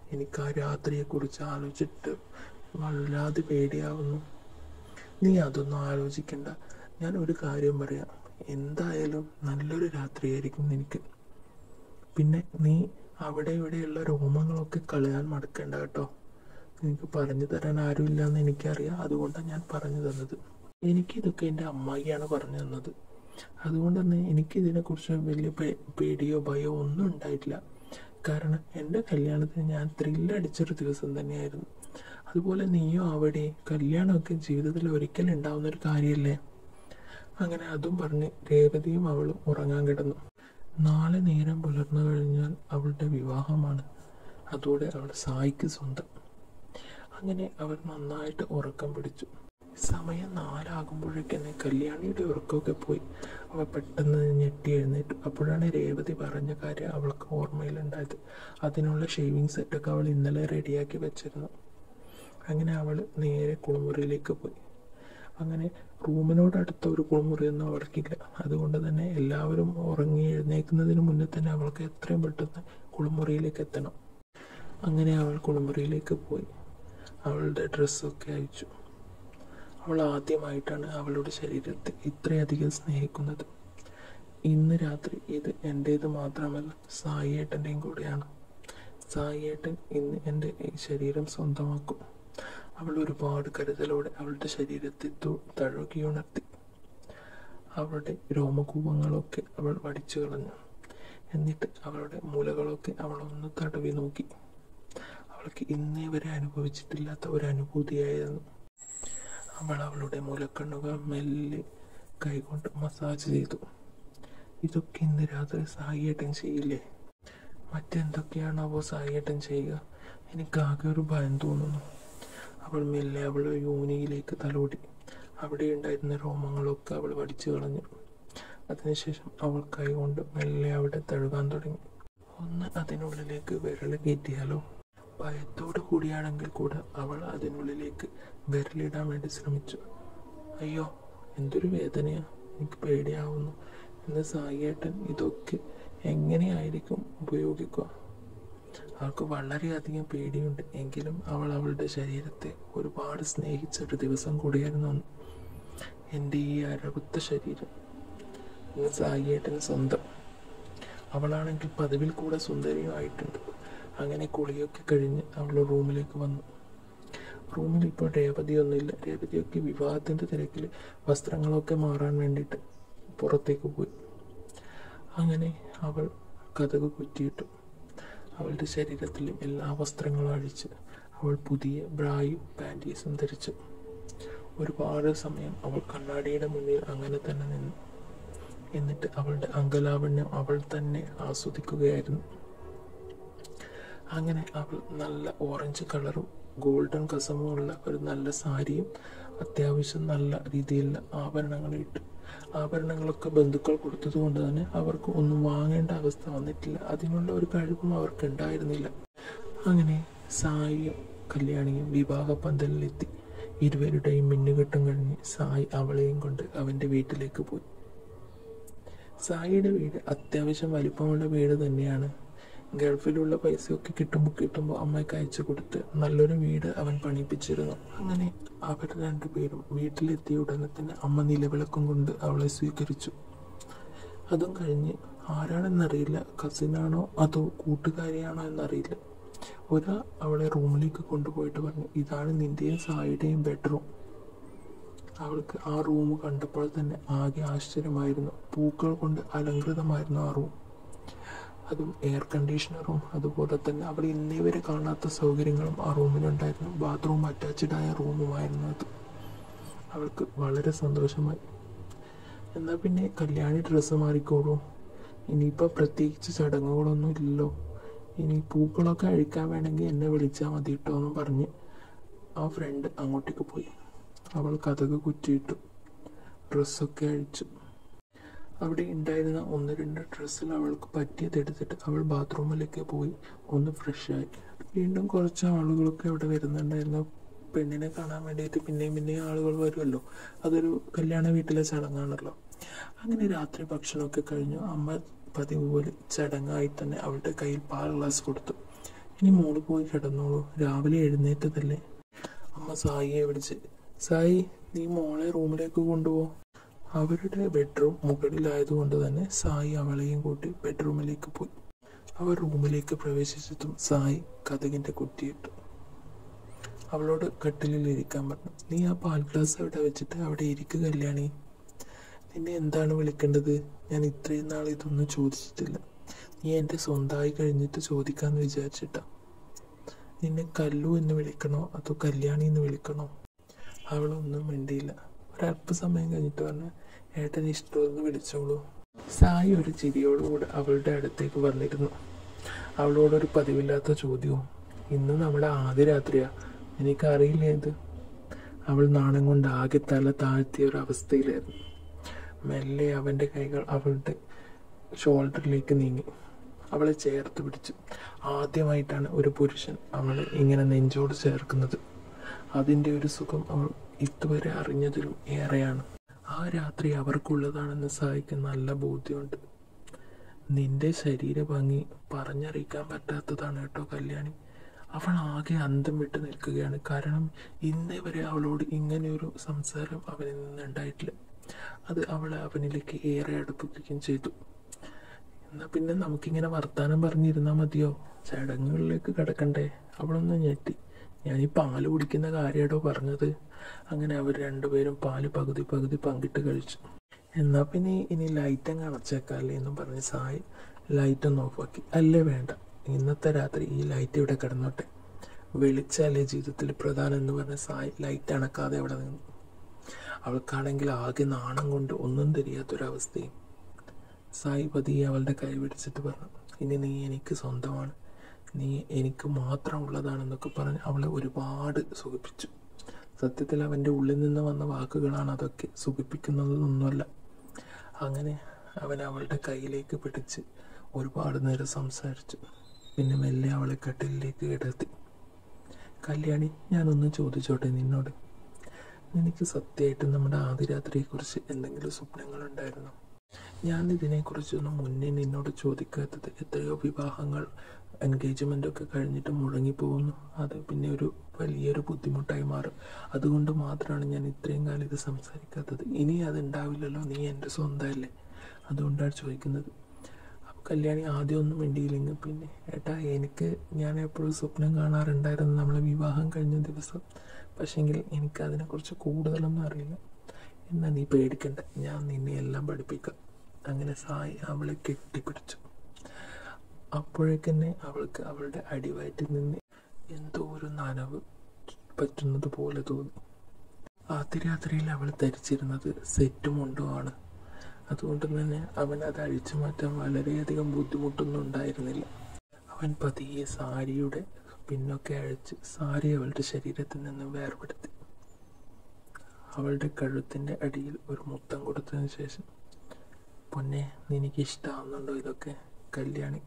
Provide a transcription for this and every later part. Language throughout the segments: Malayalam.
എനിക്ക് ആ രാത്രിയെക്കുറിച്ച് ആലോചിച്ചിട്ട് വല്ലാതെ പേടിയാവുന്നു. നീ അതൊന്നും ആലോചിക്കണ്ട. ഞാൻ ഒരു കാര്യം പറയാം, എന്തായാലും നല്ലൊരു രാത്രിയായിരിക്കും നിനക്ക്. പിന്നെ നീ അവിടെ ഇവിടെയുള്ള രോമങ്ങളൊക്കെ കളയാൻ മടക്കണ്ട കേട്ടോ. എനിക്ക് പറഞ്ഞു തരാൻ ആരുമില്ല എന്ന് എനിക്കറിയാം, അതുകൊണ്ടാണ് ഞാൻ പറഞ്ഞു തന്നത്. എനിക്കിതൊക്കെ എൻ്റെ അമ്മായിയാണ് പറഞ്ഞു തന്നത്. അതുകൊണ്ട് തന്നെ എനിക്കിതിനെക്കുറിച്ച് വലിയ പേടിയോ ഭയമോ ഒന്നും ഉണ്ടായിട്ടില്ല. കാരണം എൻ്റെ കല്യാണത്തിന് ഞാൻ ത്രില്ലടിച്ചൊരു ദിവസം തന്നെയായിരുന്നു. അതുപോലെ നീയോ അവിടെ കല്യാണമൊക്കെ ജീവിതത്തിൽ ഒരിക്കലും ഉണ്ടാവുന്നൊരു കാര്യമല്ലേ. അങ്ങനെ അതും പറഞ്ഞ് രേവതിയും അവളും ഉറങ്ങാൻ കിടന്നു. നാളെ നേരം പുലർന്നു കഴിഞ്ഞാൽ അവളുടെ വിവാഹമാണ്. അതോടെ അവൾ സായിക്ക് സ്വന്തം. അങ്ങനെ അവർ നന്നായിട്ട് ഉറക്കം പിടിച്ചു. സമയം 4 ആകുമ്പോഴേക്കന്നെ കല്യാണിയുടെ ഉറക്കമൊക്കെ പോയി. അവൾ പെട്ടെന്ന് ഞെട്ടി എഴുന്നേറ്റു. അപ്പോഴാണ് രേവതി പറഞ്ഞ കാര്യം അവൾക്ക് ഓർമ്മയിലുണ്ടായത്. അതിനുള്ള ഷേവിങ് സെറ്റൊക്കെ അവൾ ഇന്നലെ റെഡിയാക്കി വെച്ചിരുന്നു. അങ്ങനെ അവൾ നേരെ കുളിമുറിയിലേക്ക് പോയി. അങ്ങനെ റൂമിനോടടുത്ത ഒരു കുളിമുറിയൊന്നും അവൾക്കില്ല. അതുകൊണ്ട് തന്നെ എല്ലാവരും ഉറങ്ങി എഴുന്നേൽക്കുന്നതിന് മുന്നേ തന്നെ അവൾക്ക് എത്രയും പെട്ടെന്ന് കുളിമുറിയിലേക്ക് എത്തണം. അങ്ങനെ അവൾ കുളിമുറിയിലേക്ക് പോയി. അവളുടെ ഡ്രസ്സൊക്കെ അയച്ചു. അവൾ ആദ്യമായിട്ടാണ് അവളുടെ ശരീരത്തെ ഇത്രയധികം സ്നേഹിക്കുന്നത്. ഇന്ന് രാത്രി ഇത് എൻ്റേത് മാത്രമല്ല, സായിയേട്ടൻ്റെയും കൂടെയാണ്. സായിയേട്ടൻ ഇന്ന് എൻ്റെ ഈ ശരീരം സ്വന്തമാക്കും. അവൾ ഒരുപാട് കരുതലോടെ അവളുടെ ശരീരത്തെ തഴുകിയുണർത്തി. അവളുടെ രോമകൂപങ്ങളൊക്കെ അവൾ വടിച്ചു കളഞ്ഞു. എന്നിട്ട് അവളുടെ മുലകളൊക്കെ അവൾ ഒന്ന് തടവി നോക്കി. അവൾക്ക് ഇന്നേ വരെ അനുഭവിച്ചിട്ടില്ലാത്ത ഒരു അനുഭൂതിയായിരുന്നു. അവൾ അവളുടെ മുലക്കണ്ണുകൾ മെല്ലെ കൈകൊണ്ട് മസാജ് ചെയ്തു. ഇതൊക്കെ ഇന്ന് രാത്രി സായിയേട്ടൻ ചെയ്യില്ലേ? മറ്റെന്തൊക്കെയാണാവോ സായിയേട്ടൻ ചെയ്യുക? എനിക്കാകെ ഒരു ഭയം തോന്നുന്നു. അവൾ മെല്ലെ അവളുടെ യോനിയിലേക്ക് തലോടി. അവിടെ ഉണ്ടായിരുന്ന രോമങ്ങളൊക്കെ അവൾ വടിച്ചു കളഞ്ഞു. അതിനുശേഷം അവൾ കൈകൊണ്ട് മെല്ലെ അവിടെ തഴുകാൻ തുടങ്ങി. ഒന്ന് അതിനുള്ളിലേക്ക് വിരൽ കയറ്റിയാലോ? ഭയത്തോടു കൂടിയാണെങ്കിൽ കൂടെ അവൾ അതിനുള്ളിലേക്ക് വിരലിടാൻ വേണ്ടി ശ്രമിച്ചു. അയ്യോ, എന്തൊരു വേദനയാ! എനിക്ക് പേടിയാവുന്നു. ഇന്ന് സായിയേട്ടൻ ഇതൊക്കെ എങ്ങനെയായിരിക്കും ഉപയോഗിക്കുക? അവൾക്ക് വളരെയധികം പേടിയുണ്ട്. എങ്കിലും അവൾ അവളുടെ ശരീരത്തെ ഒരുപാട് സ്നേഹിച്ചൊരു ദിവസം കൂടിയായിരുന്നു അന്ന്. എൻ്റെ ഈ അരകുത്ത ശരീരം ഇന്ന് സായിയേട്ടന് സ്വന്തം. അവളാണെങ്കിൽ പതിവിൽ കൂടെ സുന്ദരിയും ആയിട്ടുണ്ട്. അങ്ങനെ കുളിയൊക്കെ കഴിഞ്ഞ് അവൾ റൂമിലേക്ക് വന്നു. റൂമിൽ ഇപ്പോൾ രേവതിയൊന്നുമില്ല. രേവതിയൊക്കെ വിവാഹത്തിൻ്റെ തിരക്കിൽ വസ്ത്രങ്ങളൊക്കെ മാറാൻ വേണ്ടിയിട്ട് പുറത്തേക്ക് പോയി. അങ്ങനെ അവൾ കതക് കുറ്റിയിട്ടു. അവളുടെ ശരീരത്തിലെ എല്ലാ വസ്ത്രങ്ങളും അഴിച്ച് അവൾ പുതിയ ബ്രായും പാൻറ്റീസും ധരിച്ചു. ഒരുപാട് സമയം അവൾ കണ്ണാടിയുടെ മുന്നിൽ അങ്ങനെ തന്നെ നിന്നു. എന്നിട്ട് അവളുടെ അംഗലാവണ്യം അവൾ തന്നെ ആസ്വദിക്കുകയായിരുന്നു. അങ്ങനെ അവൾ നല്ല ഓറഞ്ച് കളറും ഗോൾഡൻ കസമുള്ള ഒരു നല്ല സാരിയും അത്യാവശ്യം നല്ല രീതിയിലുള്ള ആഭരണങ്ങളിട്ടു. ആഭരണങ്ങളൊക്കെ ബന്ധുക്കൾ കൊടുത്തത് കൊണ്ട് തന്നെ അവർക്ക് ഒന്നും വാങ്ങേണ്ട അവസ്ഥ വന്നിട്ടില്ല. അതിനുള്ള ഒരു കഴിവും അവർക്ക് ഉണ്ടായിരുന്നില്ല. അങ്ങനെ സായിയും കല്യാണിയും വിവാഹ പന്തലിലെത്തി. ഇരുവരുടെയും മിന്നുകെട്ടും കഴിഞ്ഞ് സായി അവളെയും കൊണ്ട് അവൻ്റെ വീട്ടിലേക്ക് പോയി. സായിയുടെ വീട് അത്യാവശ്യം വലിപ്പമുള്ള വീട് തന്നെയാണ്. ഗൾഫിലുള്ള പൈസയൊക്കെ കിട്ടുമ്പോൾ അമ്മയ്ക്ക് അയച്ചു കൊടുത്ത് നല്ലൊരു വീട് അവൻ പണിയിപ്പിച്ചിരുന്നു. അങ്ങനെ അവർ രണ്ടുപേരും വീട്ടിലെത്തിയ ഉടനെ തന്നെ അമ്മ നിലവിളക്കം കൊണ്ട് അവളെ സ്വീകരിച്ചു. അതും കഴിഞ്ഞ് ആരാണെന്നറിയില്ല, കസിനാണോ അതോ കൂട്ടുകാരിയാണോ എന്നറിയില്ല, ഒരാൾ അവളെ റൂമിലേക്ക് കൊണ്ടുപോയിട്ട് പറഞ്ഞു, ഇതാണ് നിൻ്റെയും സായിയുടെയും ബെഡ്റൂം. അവൾക്ക് ആ റൂം കണ്ടപ്പോൾ തന്നെ ആകെ ആശ്ചര്യമായിരുന്നു. പൂക്കൾ കൊണ്ട് അലങ്കൃതമായിരുന്നു ആ റൂം. അതും എയർ കണ്ടീഷണറും അതുപോലെ തന്നെ അവൾ ഇന്നേ വരെ കാണാത്ത സൗകര്യങ്ങളും ആ റൂമിലുണ്ടായിരുന്നു. ബാത്റൂം അറ്റാച്ച്ഡായ റൂമുമായിരുന്നു അത്. അവൾക്ക് വളരെ സന്തോഷമായി. എന്നാൽ പിന്നെ കല്യാണി ഡ്രസ്സ് മാറിക്കോളൂ, ഇനിയിപ്പോൾ പ്രത്യേകിച്ച് ചടങ്ങുകളൊന്നും ഇല്ലല്ലോ, ഇനി പൂക്കളൊക്കെ അഴിക്കാൻ വേണമെങ്കിൽ എന്നെ വിളിച്ചാൽ മതി കേട്ടോ എന്ന് പറഞ്ഞ് ആ ഫ്രണ്ട് അങ്ങോട്ടേക്ക് പോയി. അവൾ കതക് കുറ്റിയിട്ടു, ഡ്രസ്സൊക്കെ അഴിച്ചു. അവിടെ ഉണ്ടായിരുന്ന 1-2 ഡ്രസ്സിൽ അവൾക്ക് പറ്റിയതെടുത്തിട്ട് അവൾ ബാത്റൂമിലേക്ക് പോയി ഒന്ന് ഫ്രഷായി. വീണ്ടും കുറച്ച് ആളുകളൊക്കെ അവിടെ വരുന്നുണ്ടായിരുന്നു. പെണ്ണിനെ കാണാൻ വേണ്ടിയിട്ട് പിന്നെയും ആളുകൾ വരുമല്ലോ, അതൊരു കല്യാണ വീട്ടിലെ ചടങ്ങാണല്ലോ. അങ്ങനെ രാത്രി ഭക്ഷണമൊക്കെ കഴിഞ്ഞു. അമ്മ പതിവ് പോലെ ചടങ്ങായി തന്നെ അവളുടെ കയ്യിൽ പാൽ ഗ്ലാസ് കൊടുത്തു. ഇനി മോള് പോയി കിടന്നോളൂ, രാവിലെ എഴുന്നേറ്റതല്ലേ. അമ്മ സായിയെ വിളിച്ച്, സായി നീ മോളെ റൂമിലേക്ക് കൊണ്ടുപോ. അവരുടെ ബെഡ്റൂം മുകളിലായതുകൊണ്ട് തന്നെ സായി അവളെയും കൂട്ടി ബെഡ്റൂമിലേക്ക് പോയി. അവർ റൂമിലേക്ക് പ്രവേശിച്ചതും സായി കതകിൻ്റെ കുറ്റിയിട്ടു. അവളോട് കട്ടിലിൽ ഇരിക്കാൻ പറഞ്ഞു. നീ ആ പാൽ ഗ്ലാസ് അവിടെ വെച്ചിട്ട് അവിടെ ഇരിക്കുക കല്യാണി. നിന്നെ എന്താണ് വിളിക്കേണ്ടത്? ഞാൻ ഇത്രയും നാൾ ഇതൊന്നും ചോദിച്ചിട്ടില്ല. നീ എൻ്റെ സ്വന്തമായി കഴിഞ്ഞിട്ട് ചോദിക്കാമെന്ന് വിചാരിച്ചിട്ടാ. നിന്നെ കല്ലു എന്ന് വിളിക്കണോ അതോ കല്യാണി എന്ന് വിളിക്കണോ? അവളൊന്നും മിണ്ടിയില്ല. ഒരല്പസമയം കഴിഞ്ഞിട്ട് പറഞ്ഞു, ഏട്ടന് ഇഷ്ടമെന്ന് വിളിച്ചോളൂ. സായി ഒരു ചിരിയോടുകൂടെ അവളുടെ അടുത്തേക്ക് വന്നിരുന്നു. അവളോടൊരു പതിവില്ലാത്ത ചോദ്യവും. ഇന്ന് നമ്മുടെ ആദ്യ രാത്രിയാ, എനിക്കറിയില്ല ഇത്. അവൾ നാണം കൊണ്ട് ആകെ തല താഴ്ത്തിയ ഒരു അവസ്ഥയിലായിരുന്നു. മെല്ലെ അവൻ്റെ കൈകൾ അവളുടെ ഷോൾഡറിലേക്ക് നീങ്ങി അവളെ ചേർത്ത് പിടിച്ചു. ആദ്യമായിട്ടാണ് ഒരു പുരുഷൻ അവളെ ഇങ്ങനെ നെഞ്ചോട് ചേർക്കുന്നത്. അതിൻ്റെ ഒരു സുഖം അവൾ ഇതുവരെ അറിഞ്ഞതിലും ഏറെയാണ്. ആ രാത്രി അവർക്കുള്ളതാണെന്ന് സായിക്ക് നല്ല ബോധ്യമുണ്ട്. നിന്റെ ശരീര ഭംഗി പറഞ്ഞറിയിക്കാൻ പറ്റാത്തതാണ് കേട്ടോ കല്യാണി. അവൾ ആകെ അന്തം വിട്ട് നിൽക്കുകയാണ്. കാരണം ഇന്നേ വരെ അവളോട് ഇങ്ങനെയൊരു സംസാരം അവനിൽ നിന്നുണ്ടായിട്ടില്ല. അത് അവളെ അവനിലേക്ക് ഏറെ അടുപ്പിക്കുകയും ചെയ്തു. എന്നാൽ പിന്നെ നമുക്കിങ്ങനെ വർത്താനം പറഞ്ഞിരുന്നാൽ മതിയോ? ചടങ്ങുകളിലേക്ക് കിടക്കണ്ടേ? അവളൊന്ന് ഞെട്ടി. ഞാനീ പാല് കുടിക്കുന്ന കാര്യമാണോ പറഞ്ഞത്? അങ്ങനെ അവർ രണ്ടുപേരും പാല് പകുതി പകുതി പങ്കിട്ട് കഴിച്ചു. എന്നാൽ പിന്നെ ഇനി ലൈറ്റ് അങ്ങ് അടച്ചേക്കാല്ലേ എന്നും പറഞ്ഞ് സായി ലൈറ്റൊന്ന് ഓഫാക്കി. അല്ലേ വേണ്ട, ഇന്നത്തെ രാത്രി ഈ ലൈറ്റ് ഇവിടെ കിടന്നോട്ടെ, വെളിച്ചല്ലേ ജീവിതത്തിൽ പ്രധാനം എന്ന് പറഞ്ഞ സായി ലൈറ്റ് അണക്കാതെ അവിടെ നിന്നു. അവൾക്കാണെങ്കിൽ ആകെ നാണം കൊണ്ട് ഒന്നും തിരിയാത്തൊരവസ്ഥയും. സായി പതിയെ അവളുടെ കൈ പിടിച്ചിട്ട് പറഞ്ഞു, ഇനി നീ എനിക്ക് സ്വന്തമാണ്, നീ എനിക്ക് മാത്രം ഉള്ളതാണെന്നൊക്കെ പറഞ്ഞ് അവളെ ഒരുപാട് സുഖിപ്പിച്ചു. സത്യത്തിൽ അവൻ്റെ ഉള്ളിൽ നിന്ന് വന്ന വാക്കുകളാണ് അതൊക്കെ, സുഖിപ്പിക്കുന്നതൊന്നുമല്ല. അങ്ങനെ അവൻ അവളുടെ കയ്യിലേക്ക് പിടിച്ച് ഒരുപാട് നേരം സംസാരിച്ചു. പിന്നെ മെല്ലെ അവളെ കട്ടിലിലേക്ക് കിടത്തി. കല്യാണി, ഞാനൊന്ന് ചോദിച്ചോട്ടെ നിന്നോട്? നിനക്ക് സത്യമായിട്ടും നമ്മുടെ ആദ്യ രാത്രിയെക്കുറിച്ച് എന്തെങ്കിലും സ്വപ്നങ്ങളുണ്ടായിരുന്നോ? ഞാൻ ഇതിനെക്കുറിച്ചൊന്നും മുന്നേ നിന്നോട് ചോദിക്കാത്തത്. എത്രയോ വിവാഹങ്ങൾ എൻഗേജ്മെൻ്റൊക്കെ കഴിഞ്ഞിട്ട് മുടങ്ങിപ്പോകുന്നു. അത് പിന്നെ ഒരു വലിയൊരു ബുദ്ധിമുട്ടായി മാറും. അതുകൊണ്ട് മാത്രമാണ് ഞാൻ ഇത്രയും കാലം ഇത് സംസാരിക്കാത്തത്. ഇനി അതുണ്ടാവില്ലല്ലോ, നീ എൻ്റെ സ്വന്തമല്ലേ, അതുകൊണ്ടാണ് ചോദിക്കുന്നത്. അപ്പോൾ കല്യാണി ആദ്യമൊന്നും വേണ്ടിയില്ലെങ്കിൽ പിന്നെ ഏട്ടാ ഞാൻ എപ്പോഴും സ്വപ്നം കാണാറുണ്ടായിരുന്നു നമ്മളെ വിവാഹം കഴിഞ്ഞ ദിവസം. പക്ഷേങ്കിൽ എനിക്കതിനെക്കുറിച്ച് കൂടുതലൊന്നും അറിയില്ല. എന്നാൽ നീ പേടിക്കണ്ട, ഞാൻ നിന്നെ എല്ലാം പഠിപ്പിക്കാം. അങ്ങനെ സായി അവളെ കെട്ടിപ്പിടിച്ചു. അപ്പോഴേക്കന്നെ അവൾക്ക് അവളുടെ അടിവയറ്റിൽ നിന്ന് എന്തോ ഒരു നനവ് പറ്റുന്നത് പോലെ തോന്നി. ആദ്യ രാത്രിയിൽ അവൾ ധരിച്ചിരുന്നത് സെറ്റും മുണ്ടുമാണ്. അതുകൊണ്ട് തന്നെ അവൻ അത് അഴിച്ചു മാറ്റാൻ വളരെയധികം ബുദ്ധിമുട്ടൊന്നും ഉണ്ടായിരുന്നില്ല. അവൻ പതിയെ സാരിയുടെ പിന്നൊക്കെ അഴിച്ച് സാരി അവളുടെ ശരീരത്തിൽ നിന്ന് വേർപെടുത്തി. അവളുടെ കഴുത്തിൻ്റെ അടിയിൽ ഒരു മുത്തം കൊടുത്തതിന് ശേഷം, പൊന്നെ നിനക്ക് ഇഷ്ടമാവുന്നുണ്ടോ ഇതൊക്കെ? കല്യാണി,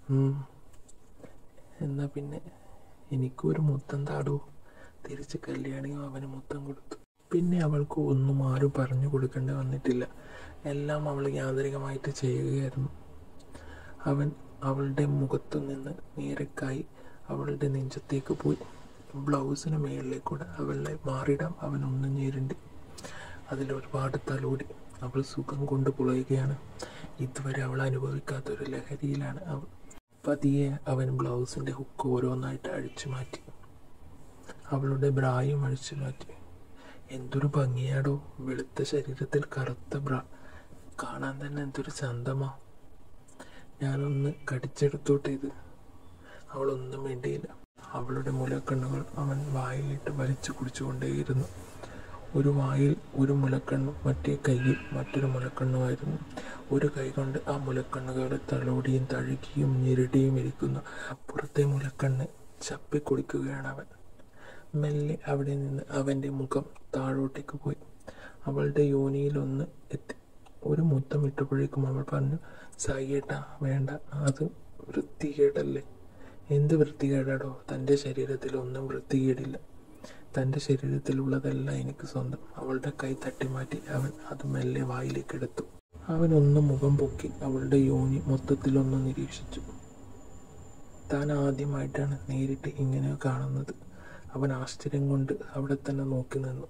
എന്നാൽ പിന്നെ എനിക്കൊരു മുത്തം താടൂ. തിരിച്ച് കല്യാണിയും അവന് മുത്തം കൊടുത്തു. പിന്നെ അവൾക്ക് ഒന്നും ആരും പറഞ്ഞു കൊടുക്കേണ്ടി വന്നിട്ടില്ല. എല്ലാം അവൾ യാന്ത്രികമായിട്ട് ചെയ്യുകയായിരുന്നു. അവൻ അവളുടെ മുഖത്തു നിന്ന് നേരെക്കായി അവളുടെ നെഞ്ചത്തേക്ക് പോയി. ബ്ലൗസിന് മേളിലേക്കൂടെ അവളെ മാറിടാം അവൻ ഒന്നും ഞെരുണ്ടി. അതിലൊരുപാട് തലോടി. അവൾ സുഖം കൊണ്ട് പുളയുകയാണ്. ഇതുവരെ അവൾ അനുഭവിക്കാത്തൊരു ലഹരിയിലാണ് അവൾ. പതിയെ അവൻ ബ്ലൗസിൻ്റെ ഹുക്ക് ഓരോന്നായിട്ട് അഴിച്ചു മാറ്റി. അവളുടെ ബ്രായും അഴിച്ചു മാറ്റി. എന്തൊരു ഭംഗിയാടോ, വെളുത്ത ശരീരത്തിൽ കറുത്ത ബ്ര, കാണാൻ തന്നെ എന്തൊരു ചന്തമാ. ഞാനൊന്ന് കടിച്ചെടുത്തോട്ടെ ഇത്. അവളൊന്നും വേണ്ടിയില്ല. അവളുടെ മുലക്കണ്ണുകൾ അവൻ വായിലിട്ട് വലിച്ചു കുടിച്ചുകൊണ്ടേയിരുന്നു. ഒരു വായിൽ ഒരു മുലക്കണ്ണും മറ്റേ കൈയിൽ മറ്റൊരു മുലക്കണ്ണുമായിരുന്നു. ഒരു കൈ കൊണ്ട് ആ മുലക്കണ്ണുകളെ തലോടിയും തഴുകിയും ഞെരുടിയും ഇരിക്കുന്നു. അപ്പുറത്തെ മുലക്കണ്ണ് ചപ്പിക്കുടിക്കുകയാണ് അവൻ. മെല്ലെ അവിടെ നിന്ന് അവൻ്റെ മുഖം താഴോട്ടേക്ക് പോയി. അവളുടെ യോനിയിലൊന്ന് എത്തി. ഒരു മുത്തം ഇട്ടപ്പോഴേക്കും അവൾ പറഞ്ഞു, സായിയേട്ടാ വേണ്ട, അത് വൃത്തികേടല്ലേ. എന്ത് വൃത്തികേടാടോ? തൻ്റെ ശരീരത്തിൽ ഒന്നും വൃത്തികേടില്ല. തൻ്റെ ശരീരത്തിലുള്ളതെല്ലാം എനിക്ക് സ്വന്തം. അവളുടെ കൈ തട്ടിമാറ്റി അവൻ അത് മെല്ലെ വായിലേക്ക് എടുത്തു. അവനൊന്ന് മുഖം പൊക്കി അവളുടെ യോനി മൊത്തത്തിലൊന്ന് നിരീക്ഷിച്ചു. താൻ ആദ്യമായിട്ടാണ് നേരിട്ട് ഇങ്ങനെ കാണുന്നത്. അവൻ ആശ്ചര്യം കൊണ്ട് അവിടെ തന്നെ നോക്കി നിന്നു.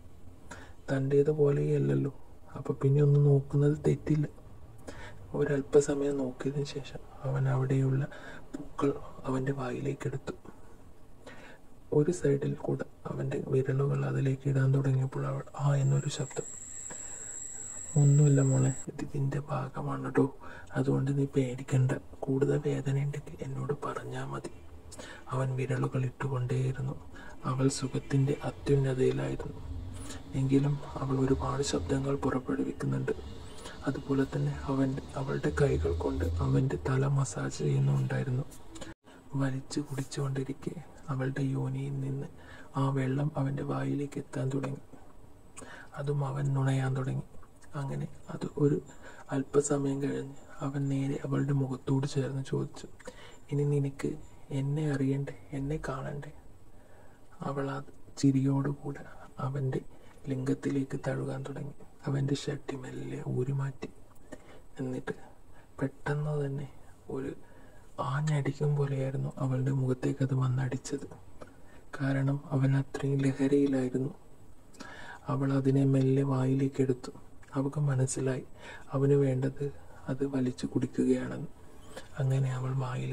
തൻ്റേതുപോലെയല്ലല്ലോ, അപ്പം പിന്നെ ഒന്ന് നോക്കുന്നത് തെറ്റില്ല. ഒരല്പസമയം നോക്കിയതിന് ശേഷം അവൻ അവിടെയുള്ള പൂക്കൾ അവൻ്റെ വായിലേക്കെടുത്തു. ഒരു സൈഡിൽ കൂടെ അവൻ്റെ വിരലുകൾ അതിലേക്ക് ഇടാൻ തുടങ്ങിയപ്പോൾ അവൾ ആ എന്നൊരു ശബ്ദം. ഒന്നുമില്ല മോളെ, ഇതിൻ്റെ ഭാഗമാണ് കേട്ടോ, അതുകൊണ്ട് നീ പേടിക്കണ്ട. കൂടുതൽ വേദനയുണ്ടെങ്കിൽ എന്നോട് പറഞ്ഞാൽ മതി. അവൻ വിരലുകൾ ഇട്ടുകൊണ്ടേയിരുന്നു. അവൾ സുഖത്തിൻ്റെ അത്യുന്നതയിലായിരുന്നു. എങ്കിലും അവൾ ഒരുപാട് ശബ്ദങ്ങൾ പുറപ്പെടുവിക്കുന്നുണ്ട്. അതുപോലെ തന്നെ അവളുടെ കൈകൾ കൊണ്ട് അവൻ്റെ തല മസാജ് ചെയ്യുന്നുണ്ടായിരുന്നു. വലിച്ചു കുടിച്ചുകൊണ്ടിരിക്കെ അവളുടെ യോനിയിൽ നിന്ന് ആ വെള്ളം അവൻ്റെ വായിലേക്ക് എത്താൻ തുടങ്ങി. അതും അവൻ നുണയാൻ തുടങ്ങി. അങ്ങനെ അത് ഒരു അല്പസമയം കഴിഞ്ഞ് അവൻ നേരെ അവളുടെ മുഖത്തോട് ചേർന്ന് ചോദിച്ചു, ഇനി നിനക്ക് എന്നെ അറിയണ്ടേ, എന്നെ കാണണ്ടേ? അവൾ ആ ചിരിയോടുകൂടെ അവൻ്റെ ലിംഗത്തിലേക്ക് തഴുകാൻ തുടങ്ങി. അവൻ്റെ ഷർട്ട് മെല്ലെ ഊരിമാറ്റി. എന്നിട്ട് പെട്ടെന്ന് തന്നെ ഒരു ആഞ്ഞടിക്കും പോലെയായിരുന്നു അവളുടെ മുഖത്തേക്ക് അത് വന്നടിച്ചത്. കാരണം അവൻ അത്രയും ലഹരിയിലായിരുന്നു. അവൾ അതിനെ മെല്ലെ വായിലേക്ക് എടുത്തു. അവൾക്ക് മനസ്സിലായി അവന് വേണ്ടത് അത് വലിച്ചു കുടിക്കുകയാണെന്ന്. അങ്ങനെ അവൾ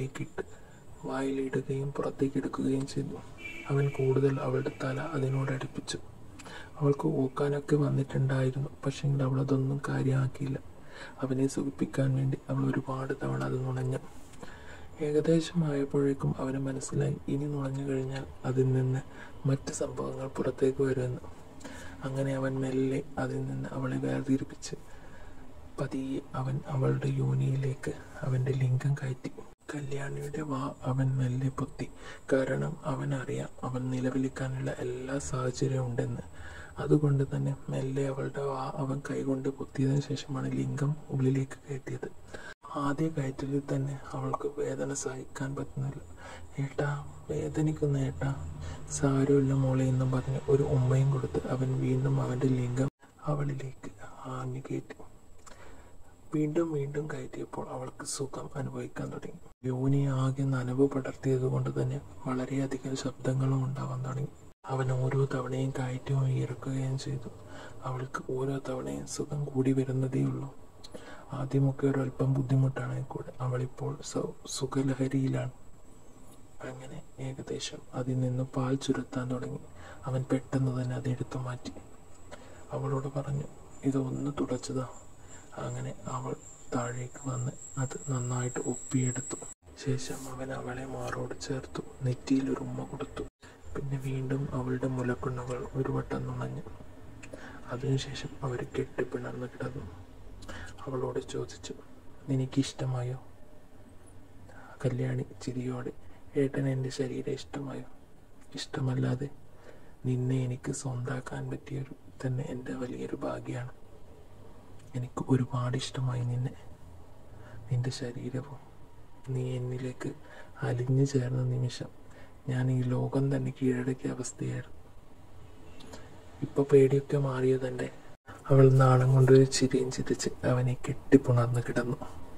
വായിലിടുകയും പുറത്തേക്ക് എടുക്കുകയും ചെയ്തു. അവൻ കൂടുതൽ അവളുടെ തല അതിനോടടുപ്പിച്ചു. അവൾക്ക് ഓക്കാനൊക്കെ വന്നിട്ടുണ്ടായിരുന്നു. പക്ഷെങ്കിൽ അവൾ അതൊന്നും കാര്യമാക്കിയില്ല. അവനെ സുഖിപ്പിക്കാൻ വേണ്ടി അവൾ ഒരുപാട് തവണ അത് നുണഞ്ഞു. ഏകദേശമായപ്പോഴേക്കും അവന് മനസ്സിലായി ഇനി നുണഞ്ഞു കഴിഞ്ഞാൽ അതിൽ നിന്ന് മറ്റ് സംഭവങ്ങൾ പുറത്തേക്ക് വരുമെന്ന്. അങ്ങനെ അവൻ മെല്ലെ അതിൽ നിന്ന് അവളെ വേർതിരിപ്പിച്ച് പതിയെ അവൻ അവളുടെ യോനിയിലേക്ക് അവൻ്റെ ലിംഗം കയറ്റി. കല്യാണിയുടെ വാ അവൻ മെല്ലെ പൊത്തി. കാരണം അവനറിയാം അവൻ നിലവിളിക്കാനുള്ള എല്ലാ സാഹചര്യവും ഉണ്ടെന്ന്. അതുകൊണ്ട് തന്നെ മെല്ലെ അവളുടെ വാ അവൻ കൈകൊണ്ട് പൊത്തിയതിനു ശേഷമാണ് ലിംഗം ഉള്ളിലേക്ക് കയറ്റിയത്. ആദ്യ കയറ്റലിൽ തന്നെ അവൾക്ക് വേദന സഹിക്കാൻ പറ്റുന്നില്ല. ഏട്ടാ, വേദനിക്കുന്ന ഏട്ടാ, സാരമില്ല മോളെ എന്നും പറഞ്ഞ് ഒരു ഉമ്മയും കൊടുത്ത് അവൻ വീണ്ടും അവൻ്റെ ലിംഗം അവളിലേക്ക് ആഞ്ഞു കയറ്റി. വീണ്ടും വീണ്ടും കയറ്റിയപ്പോൾ അവൾക്ക് സുഖം അനുഭവിക്കാൻ തുടങ്ങി. യോനി ആകെ നനവ് പടർത്തിയത് കൊണ്ട് തന്നെ വളരെയധികം ശബ്ദങ്ങളും ഉണ്ടാവാൻ തുടങ്ങി. അവൻ ഓരോ തവണയും കയറ്റുകയും ഇറക്കുകയും ചെയ്തു. അവൾക്ക് ഓരോ തവണയും സുഖം കൂടി വരുന്നതേയുള്ളൂ. ആദ്യമൊക്കെ ഒരല്പം ബുദ്ധിമുട്ടാണെങ്കിൽ കൂടെ അവളിപ്പോൾ സുഖലഹരിയിലാണ്. അങ്ങനെ ഏകദേശം അതിൽ നിന്ന് പാൽ ചുരത്താൻ തുടങ്ങി. അവൻ പെട്ടെന്ന് തന്നെ അതെടുത്തു മാറ്റി. അവളോട് പറഞ്ഞു, ഇതൊന്ന് തുടച്ചതാ. അങ്ങനെ അവൾ താഴേക്ക് വന്ന് അത് നന്നായിട്ട് ഒപ്പിയെടുത്തു. ശേഷം അവൻ അവളെ മാറോട് ചേർത്തു. നെറ്റിയിൽ ഒരു ഉമ്മ കൊടുത്തു. പിന്നെ വീണ്ടും അവളുടെ മുലക്കണ്ണുകൾ ഒരു വട്ടം നുണഞ്ഞു. അതിനുശേഷം അവർ കെട്ടിപ്പിണർന്ന് കിടന്നു. അവളോട് ചോദിച്ചു, നിനക്കിഷ്ടമായോ? കല്യാണി ചിരിയോടെ, ഏട്ടൻ എൻ്റെ ശരീരം ഇഷ്ടമായോ? ഇഷ്ടമല്ലാതെ നിന്നെ എനിക്ക് സ്വന്താക്കാൻ പറ്റിയൊരു തന്നെ എൻ്റെ വലിയൊരു ഭാഗ്യമാണ്. എനിക്ക് ഒരുപാട് ഇഷ്ടമായി നിൻ്റെ ശരീരവും. നീ എന്നിലേക്ക് അലിഞ്ഞു ചേർന്ന നിമിഷം ഞാൻ ഈ ലോകം തന്നെ കീഴടക്കിയ അവസ്ഥയായിരുന്നു. ഇപ്പൊ പേടിയൊക്കെ മാറിയതല്ലേ? അവൾ നാണം കൊണ്ടൊരു ചിരിയും ചിരിച്ച് അവനെ കെട്ടിപ്പുണർന്ന് കിടന്നു.